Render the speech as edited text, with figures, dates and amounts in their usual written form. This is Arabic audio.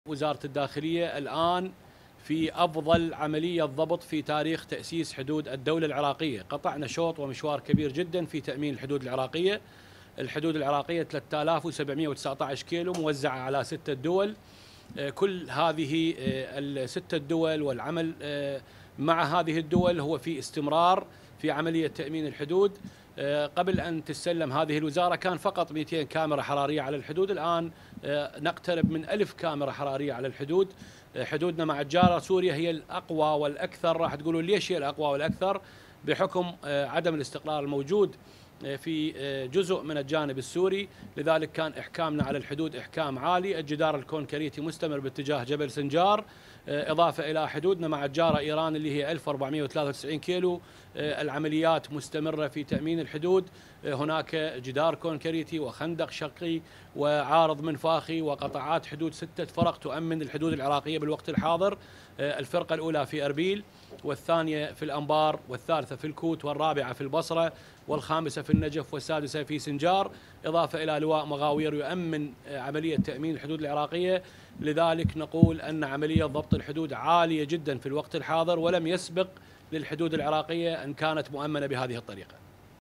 وزارة الداخلية الآن في أفضل عملية ضبط في تاريخ تأسيس حدود الدولة العراقية. قطعنا شوط ومشوار كبير جدا في تأمين الحدود العراقية. الحدود العراقية 3719 كيلو موزعة على 6 دول. كل هذه الستة الدول والعمل مع هذه الدول هو في استمرار في عملية تأمين الحدود. قبل أن تسلم هذه الوزارة كان فقط 200 كاميرا حرارية على الحدود، الآن نقترب من 1000 كاميرا حرارية على الحدود. حدودنا مع الجارة سوريا هي الأقوى والأكثر. راح تقولوا ليش هي الأقوى والأكثر؟ بحكم عدم الاستقرار الموجود في جزء من الجانب السوري، لذلك كان إحكامنا على الحدود إحكام عالي. الجدار الكونكريتي مستمر باتجاه جبل سنجار، إضافة إلى حدودنا مع الجارة إيران اللي هي 1493 كيلو. العمليات مستمرة في تأمين الحدود. هناك جدار كونكريتي وخندق شقي وعارض منفاخي وقطعات حدود 6 فرق تؤمن الحدود العراقية بالوقت الحاضر. الفرقة الأولى في أربيل، والثانية في الأنبار، والثالثة في الكوت، والرابعة في البصرة، والخامسة في النجف، والسادسة في سنجار، إضافة إلى لواء مغاوير يؤمن عملية تأمين الحدود العراقية. لذلك نقول أن عملية ضبط الحدود عالية جدا في الوقت الحاضر، ولم يسبق للحدود العراقية أن كانت مؤمنة بهذه الطريقة.